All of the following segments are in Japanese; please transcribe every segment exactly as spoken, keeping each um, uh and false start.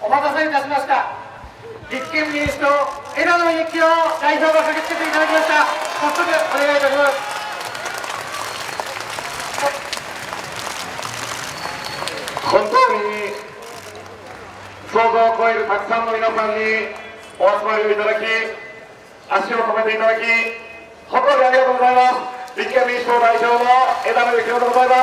待たせいたしました。立憲民主党枝野幸男代表が駆けつけていただきました。早速お願いいたします。 本当に想像を超えるたくさんの皆さんにお集まりをいただき、足を止めていただき、本当にありがとうございます。立憲民主党代表の枝野幸男でございます。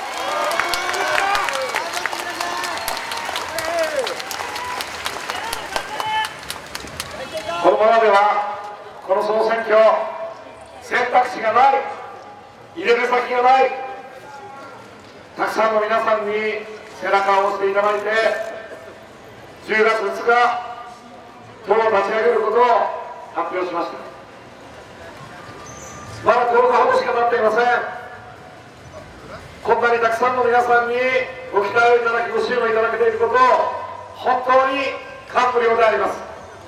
このままではこの総選挙、選択肢がない、入れる先がない、たくさんの皆さんに背中を押していただいて、じゅうがつふつか党を立ち上げることを発表しました。まだとおかほどしかなっていません。こんなにたくさんの皆さんにご期待をいただき、ご支援をいただけていることを本当に感無量であります。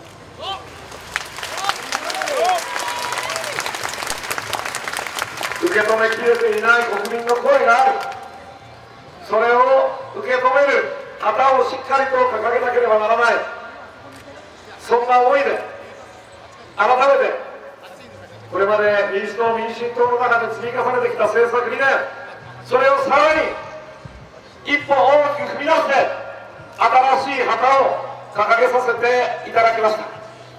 受け止めきれていない国民の声がある。それを受け止める旗をしっかりと掲げなければならない、そんな思いで改めてこれまで民主党民進党の中で積み重ねてきた政策理念、それをさらに一歩大きく踏み出して新しい旗を掲げさせていただきました。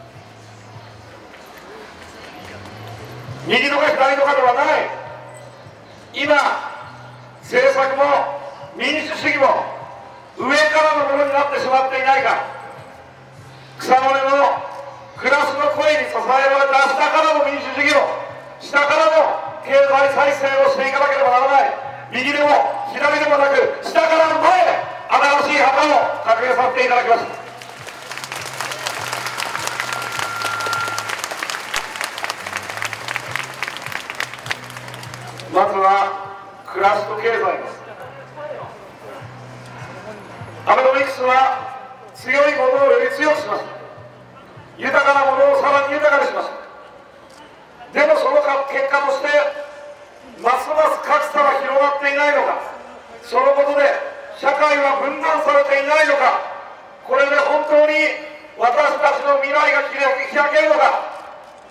右とか左とかではない、今政策も民主主義も上からのものになってしまっていないか、草の根のクラスの声に支えられた下からの民主主義を、下からの経済再生をしていかなければならない。右でも左でもなく下からの前へ新しい旗を掲げさせていただきました。まずは暮らしと経済です。アベノミクスは強いものをより強くしました。豊かなものをさらに豊かにしました。でもその結果としてますます格差が広がっていないのか、そのことで社会は分断されていないのか、これで本当に私たちの未来が開けるのか。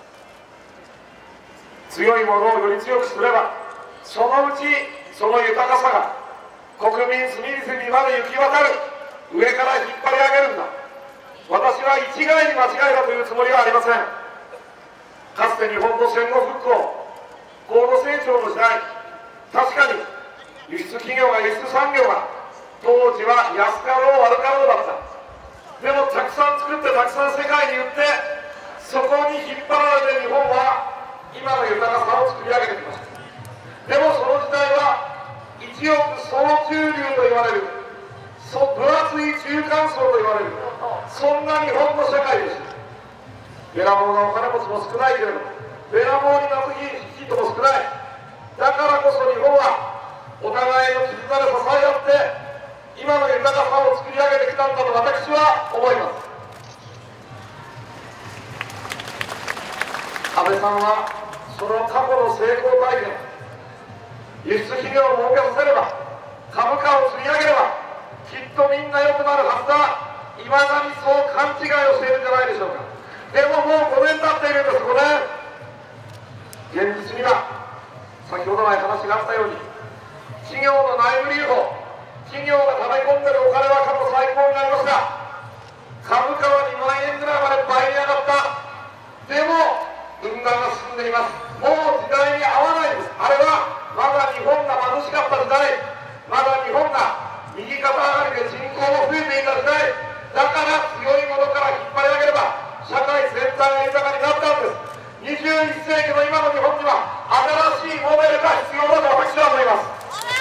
強いものをより強くすれば、そのうちその豊かさが国民隅々にまで行き渡る、上から引っ張り上げるんだ。私は一概に間違いだというつもりはありません。かつて日本の戦後復興、高度成長の時代、確かに輸出企業が輸出産業が当時は安かろう悪かろうだった。でもたくさん作ってたくさん世界に売って、そこに引っ張られて日本は今の豊かさを作り上げてきました。でもその時代は一億総中流と言われる、分厚い中間層と言われる、そんな日本の社会です。べらぼうなお金持ちも少ないけれど、べらぼうになす人も少ない。だからこそ日本はお互いの絆で支え合って今の豊かさを作り上げてきたんだと私は思います。安倍さんはその過去の成功体験、輸出企業を儲けさせれば、株価を積み上げればきっとみんな良くなるはずだ、いまだにそう勘違いをしているんじゃないでしょうか。でももうごねん経っているんです。ごねん、現実には先ほど来話があったように、企業の内部留保、企業が溜め込んでるお金は過去最高になりました。株価はにまんえんぐらいまで倍に上がった。でも分断が進んでいます。もう時代に合わないです。あれはまだ日本が貧しかった時代、まだ日本が右肩上がりで人口も増えていた時代だから、強いものから引っ張り上げれば社会全体が豊かになったんです。にじゅういっせいきの今の日本には新しいモデルが必要だと私は思います。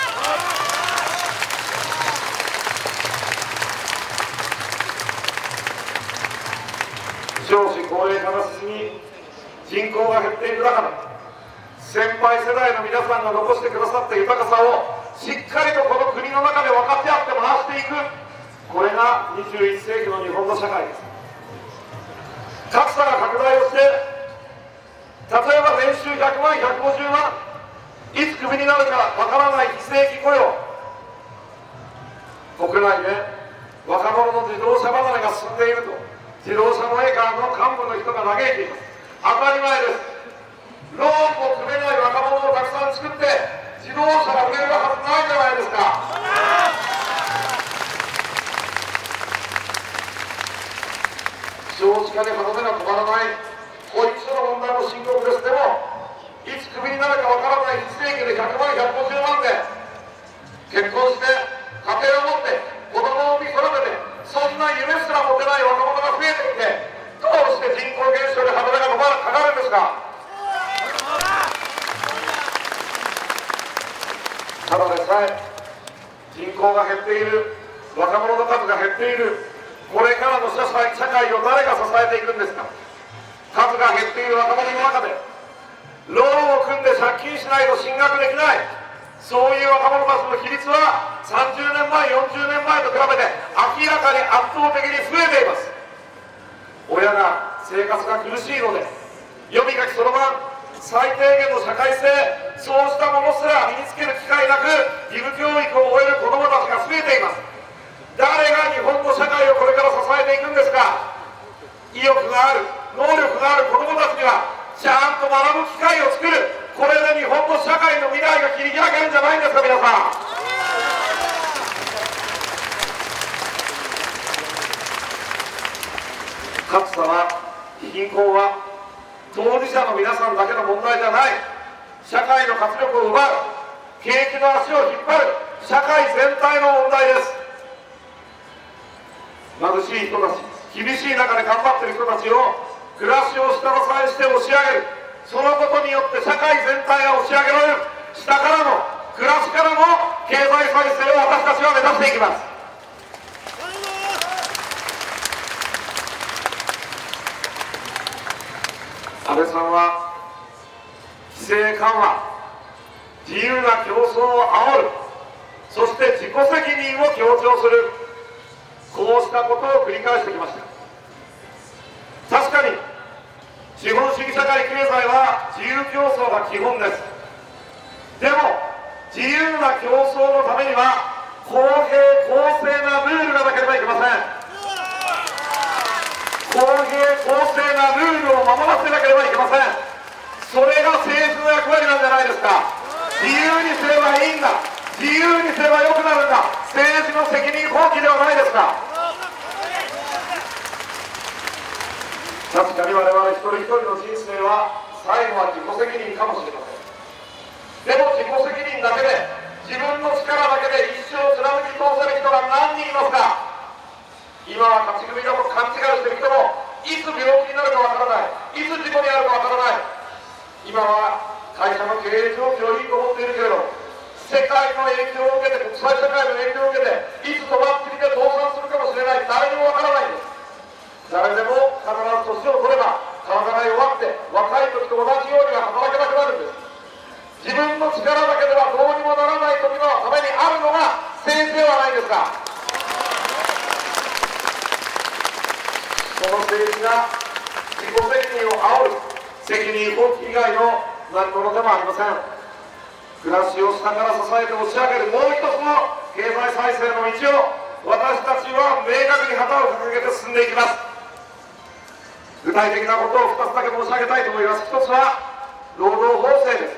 少子高齢化が進み、人口が減っていく中で、先輩世代の皆さんが残してくださった豊かさをしっかりとこの国の中で分かち合って回していく、これがにじゅういっせいきの日本の社会です。格差が拡大をして、例えば年収ひゃくまん、ひゃくごじゅうまん、いつクビになるかわからない非正規雇用、国内で若者の自動車進んでいると自動車メーカーの幹部の人が嘆いています。当たり前です。ローンも組めない若者をたくさん作って自動車が売れるはずないじゃないですか。少子化で歯止めが止まらない保育所の問題も深刻です。でもいつクビになるかわからない非正規でひゃくまんひゃくごじゅうまんで結婚して家庭を持って子供を産み育ててそんな夢すら持てない若者が増えていてどうして人口減少で歯止めがかかるんですか。ただでさえ人口が減っている若者の数が減っているこれからの社会を誰が支えていくんですか。数が減っている若者の中でローンを組んで借金しないと進学できないそういう若者たちの比率はさんじゅうねんまえよんじゅうねんまえと比べて明らかに圧倒的に増えています。親が生活が苦しいので読み書きそろばん最低限の社会性そうしたものすら身につける機会なく義務教育を終える子どもたちが増えています。誰が日本の社会をこれから支えていくんですか。意欲がある能力がある子どもたちにはちゃんと学ぶ機会を作るこれで日本の社会の未来が切り開けるんじゃないんですか。皆さん格差は貧困は当事者の皆さんだけの問題じゃない社会の活力を奪う景気の足を引っ張る社会全体の問題です。貧しい人たち厳しい中で頑張っている人たちを暮らしを下支えして押し上げるそのことによって社会全体が押し上げられる下からの暮らしからの経済再生を私たちは目指していきます。安倍さんは規制緩和自由な競争を煽るそして自己責任を強調するこうしたことを繰り返してきました。確かに資本主義社会経済は自由競争が基本です。でも自由な競争のためには公平公正なルールがなければいけません。公平公正なルールを守らせなければいけません。それが政治の役割なんじゃないですか。自由にすればいいんだ自由にすればよくなるんだ政治の責任放棄ではないですか。確かに我々一人一人の人生は最後は自己責任かもしれません。でも自己責任だけで自分の力だけで一生貫き通せる人が何人いますか。今は勝ち組だと勘違いしてる人もいつ病気になるかわからないいつ事故に遭うかわからない今は会社の経営状況いいと思っているけれど世界の影響を受けて国際社会の影響を受けていつ止まってきて倒産するかもしれない誰にもわからないんです。誰でも必ず年を取れば体が弱って若い時と同じようには働けなくなるんです。自分の力だけではどうにもならない時のためにあるのが政治ではないですか。その政治が自己責任を煽る責任放棄以外の何者でもありません。暮らしを下から支えて押し上げるもう一つの経済再生の道を私たちは明確に旗を掲げて進んでいきます。具体的なことをふたつだけ申し上げたいと思います。ひとつは労働法制です。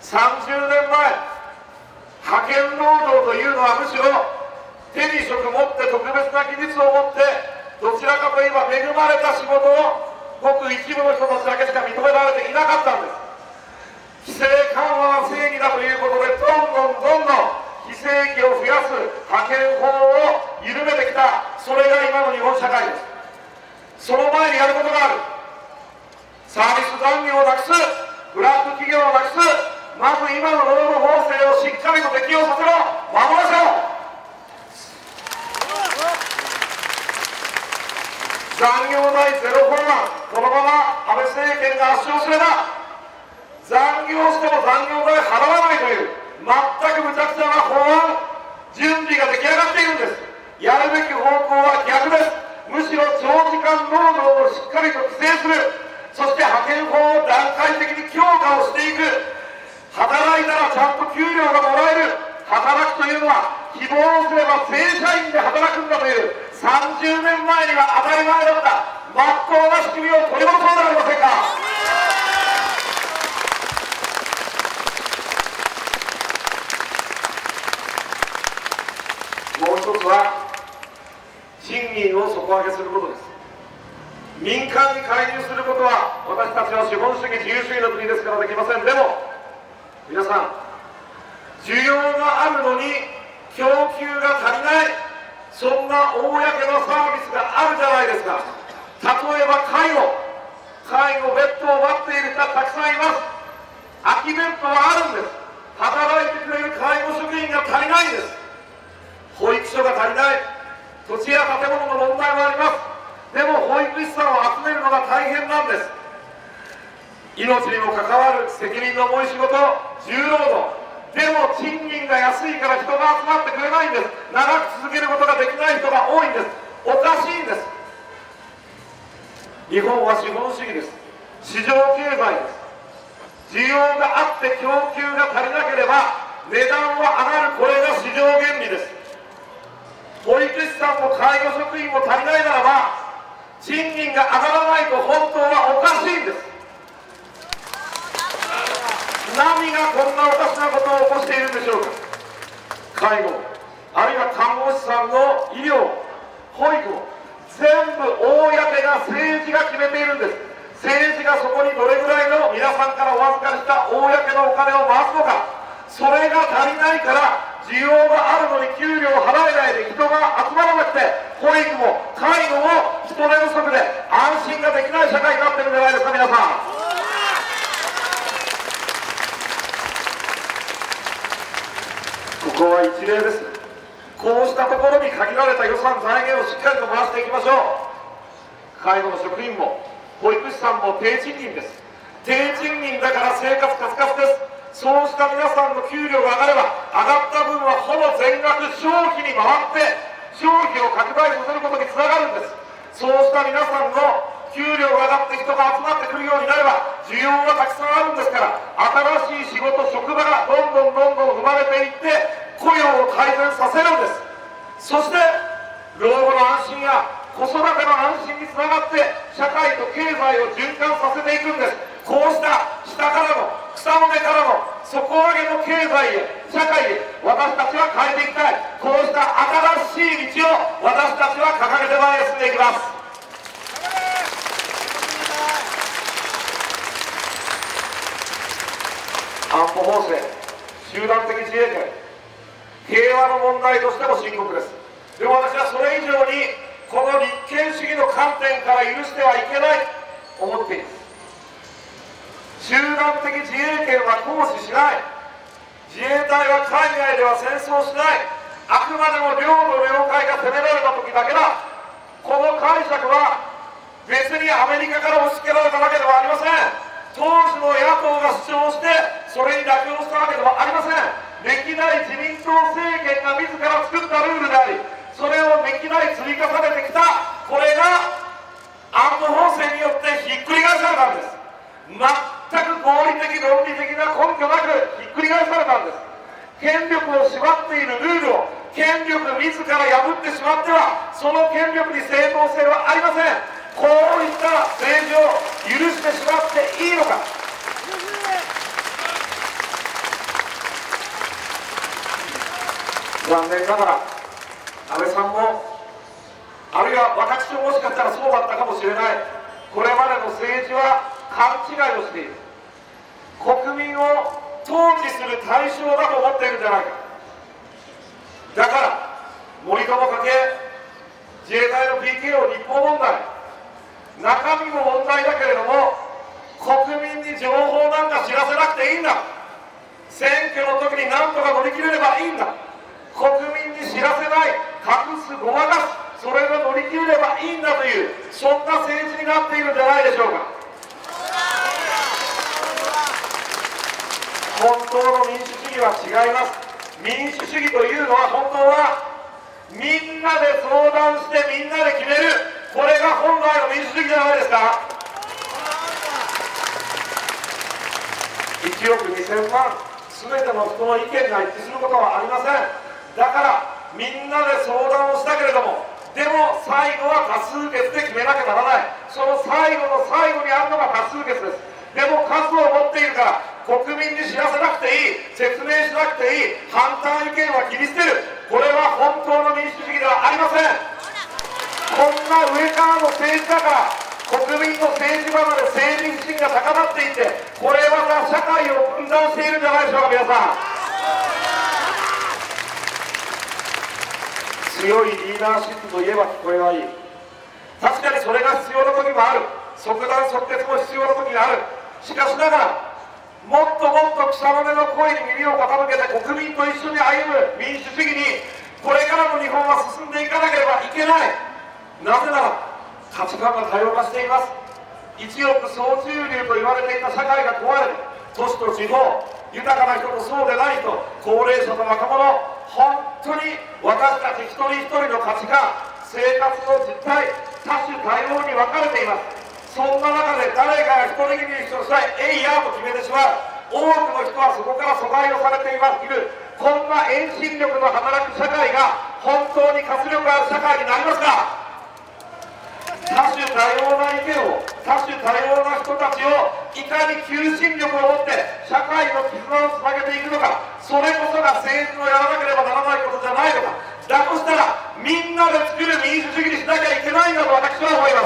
さんじゅうねんまえ派遣労働というのはむしろ手に職持って特別な技術を持ってどちらかといえば恵まれた仕事をごく一部の人たちだけしか認められていなかったんです。規制緩和は正義だということでどんどんどんどん非正規を増やす派遣法を緩めてきたそれが今の日本社会です。その前にやることがあるサービス残業をなくすブラック企業をなくすまず今の労働法制をしっかりと適用させろ守らせろ残業代ゼロ法案このまま安倍政権が圧勝すれば残業しても残業代払わないという全く無茶苦茶な法案準備が出来上がっているんです。やるべき方向は逆です。むしろ長時間労働をしっかりと規制するそして派遣法を段階的に強化をしていく働いたらちゃんと給料がもらえる働くというのは希望すれば正社員で働くんだというさんじゅうねんまえには当たり前だった真っ当な仕組みを取り戻そうではありませんか。もう一つは賃金を底上げすることです。民間に介入することは私たちは資本主義自由主義の国ですからできません。でも皆さん、需要があるのに供給が足りない、そんな公のサービスがあるじゃないですか。例えば介護、介護ベッドを待っている人はたくさんいます。空きベッドはあるんです。働いてくれる介護職員が足りないんです。保育所が足りない、土地や建物の問題もあります。でも保育士さんを集めるのが大変なんです。命にも関わる責任の重い仕事、重労働でも賃金が安いから人が集まってくれないんです。長く続けることができない人が多いんです。おかしいんです。日本は資本主義です。市場経済です。需要があって供給が足りなければ値段は上がる、これが市場原理です。保育士さんも介護職員も足りないならば賃金が上がらないと本当はおかしいんです。何がこんなおかしなことを起こしているんでしょうか。介護、あるいは看護師さんの医療、保育も全部公が政治が決めているんです。政治がそこにどれぐらいの皆さんからお預かりした公のお金を回すのか、それが足りないから需要があるのに給料を払えないで人が集まらなくて、保育も介護も人手不足で安心ができない社会になってるんじゃないですか。皆さん、ここは一例です。こうしたところに限られた予算財源をしっかりと回していきましょう。介護の職員も保育士さんも低賃金です。低賃金だから生活カツカツです。そうした皆さんの給料が上がれば上がった分はほぼ全額消費に回って消費を拡大させることにつながるんです。そうした皆さんの給料が上がって人が集まってくるようになれば需要がたくさんあるんですから、新しい仕事、職場がどんどんどんどん生まれていって雇用を改善させるんです。そして老後の安心や子育ての安心につながって社会と経済を循環させていくんです。こうした下からの草の根からの底上げの経済へ、社会へ私たちは変えていきたい。こうした新しい道を私たちは掲げて前へ進んでいきます。安保法制、集団的自衛権、平和の問題としても深刻です。でも私はそれ以上にこの立憲主義の観点から許してはいけないと思っています。集団的自衛権は行使しない、自衛隊は海外では戦争しない、あくまでも領土領海が攻められた時だけだ。この解釈は別にアメリカから押し付けられたわけではありません。当時の野党が主張してそれに妥協したわけではありません。歴代自民党政権が自ら作ったルールであり、それを歴代積み重ねてきた、これが安保法制によってひっくり返されたんです。全く合理的論理的な根拠なくひっくり返されたんです。権力を縛っているルールを権力自ら破ってしまってはその権力に正当性はありません。こういった政治を許してしまっていいのか。残念ながら安倍さんも、あるいは私ももしかしたらそうだったかもしれない、これまでの政治は勘違いをしている、国民を統治する対象だと思っているんじゃないか。だから森友家計、自衛隊の ピーケーオー 日報問題、中身も問題だけれども国民に情報なんか知らせなくていいんだ、選挙の時に何とか乗り切れればいいんだ、国民に知らせない、隠す、ごまかす、それが乗り切れればいいんだという、そんな政治になっているんじゃないでしょうか。本当の民主主義は違います。民主主義というのは本当はみんなで相談してみんなで決める、これが本来の民主主義じゃないですか。いちおくにせんまん全ての人の意見が一致することはありません。だからみんなで相談をしたけれどもでも最後は多数決で決めなきゃならない。その最後の最後にあるのが多数決です。でも数を持っているから国民に知らせなくていい、説明しなくていい、反対意見は切り捨てる。これは本当の民主主義ではありません。こんな上からの政治だから国民の政治離れ、政治不信が高まっていって、これは社会を分断しているんじゃないでしょうか。皆さん、強いリーダーシップといえば聞こえはいい。確かにそれが必要な時もある。即断即決も必要な時がある。しかしながらもっともっと草の根の声に耳を傾けて国民と一緒に歩む民主主義にこれからの日本は進んでいかなければいけない。なぜなら価値観が多様化しています。一億総中流と言われていた社会が壊れる。都市と地方、豊かな人とそうでない人、高齢者と若者、本当に私たち一人一人の価値観、生活の実態、多種多様に分かれています。そんな中で誰かが一人気にとしたいえいやと決めてしまう。多くの人はそこから阻害をされていますいる。こんな遠心力の働く社会が本当に活力ある社会になりますか。多種多様な意見を、多種多様な人たちをいかに求心力を持って社会の絆をつなげていくのか、それこそが政治のやらなければならないことじゃないのか。だとしたらみんなで作る民主主義にしなきゃいけないんだと私は思います。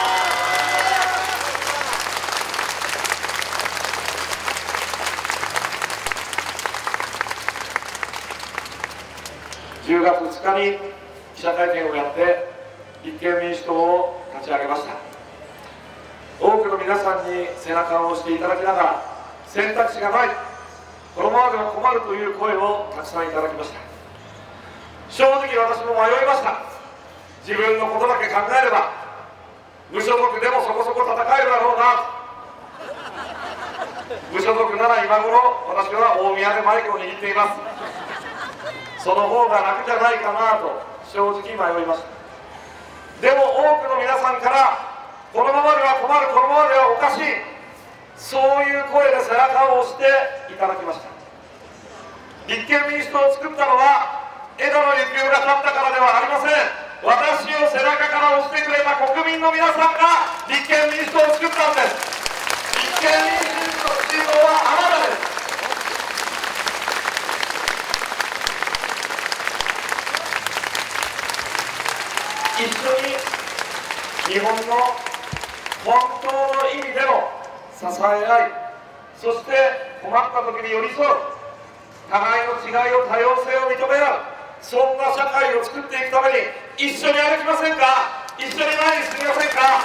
じゅうがつふつかに記者会見をやって立憲民主党を立ち上げました。多くの皆さんに背中を押していただきながら、選択肢がない、このままでは困るという声をたくさんいただきました。正直私も迷いました。自分のことだけ考えれば無所属でもそこそこ戦えるだろうな。無所属なら今頃私は大宮でマイクを握っています。その方が楽じゃないかなと正直迷いました。でも多くの皆さんからこのままでは困る、このままではおかしい、そういう声で背中を押していただきました。立憲民主党を作ったのは枝野幸男が立ったからではありません。私を背中から押してくれた国民の皆さんが立憲民主党を作ったんです。立憲民主党はあなたです。一緒に日本の本当の意味での支え合い、そして困った時に寄り添う、互いの違いを多様性を認め合う、そんな社会を作っていくために一緒に歩きませんか。一緒に前に進みませんか。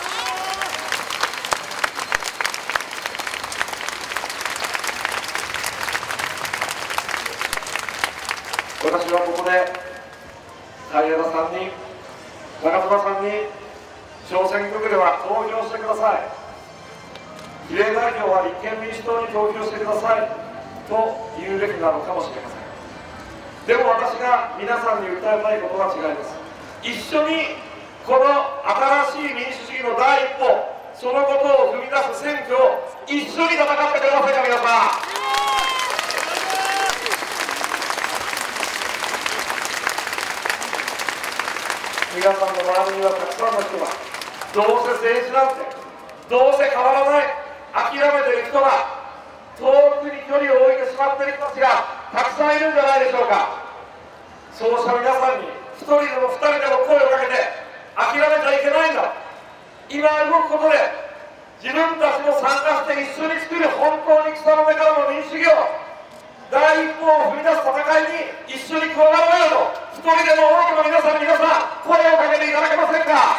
私はここで海江田さんに、長妻さんに小選挙区では投票してください、比例代表は立憲民主党に投票してくださいと言うべきなのかもしれません。でも私が皆さんに訴えたいことは違います。一緒にこの新しい民主主義の第一歩、そのことを踏み出す選挙を一緒に戦ってくれませんか。皆さん、皆さんの周りにはたくさんの人が、どうせ政治なんてどうせ変わらない、諦めている人が、遠くに距離を置いてしまっている人たちがたくさんいるんじゃないでしょうか。そうした皆さんに一人でも二人でも声をかけて、諦めちゃいけないんだ、今動くことで自分たちも参加して一緒に作る本当に草の根からの民主主義を、第一歩を踏み出す戦いに一緒に加わろうよと、一人でも多くの皆さんに皆さん声をかけていただけませんか。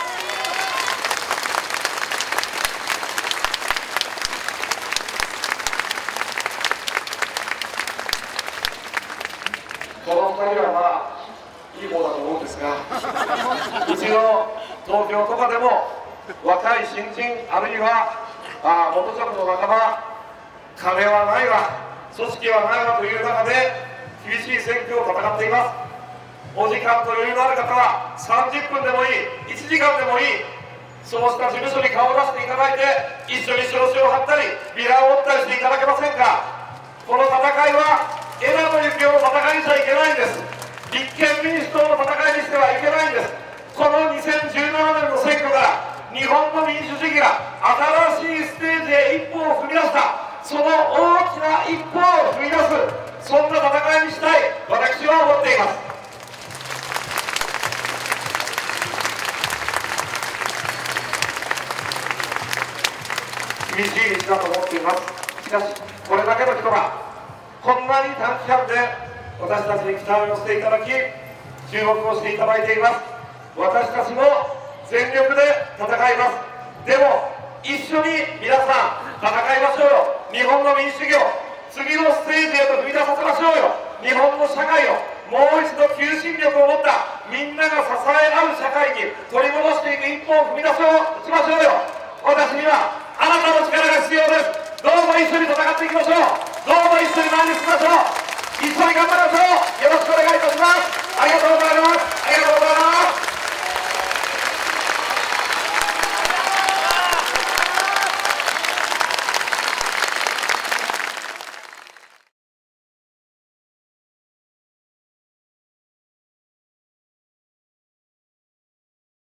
このふたりはまあいい方だと思うんですが、うちの東京とかでも若い新人、あるいはあ元職の仲間、金はないわ、組織はないわという中で厳しい選挙を戦っています。お時間と余裕のある方はさんじゅっぷんでもいい、いちじかんでもいい、そうした事務所に顔を出していただいて、一緒に証書を貼ったりビラを折ったりしていただけませんか。この戦いは枝野幸男の戦いにしちゃいけないんです。 立憲民主党の戦いにしてはいけないんです。このにせんじゅうななねんの選挙から日本の民主主義が新しいステージへ一歩を踏み出した、その大きな一歩を踏み出す、そんな戦いにしたい、私は思っています。厳しい道だと思っています。しかしこれだけの人がこんなに短期間で私たちに期待を寄せていただき、注目をしていただいています。私たちも全力で戦います。でも一緒に皆さん戦いましょうよ。日本の民主主義を次のステージへと踏み出させましょうよ。日本の社会をもう一度求心力を持ったみんなが支え合う社会に取り戻していく一歩を踏み出そうしましょうよ。私にはあなたの力が必要です。どうぞ一緒に戦っていきましょう。どうぞ一緒に前に進みましょう。一緒に頑張りましょう。よろしくお願いいたします。ありがとうございます。ありがとうございます。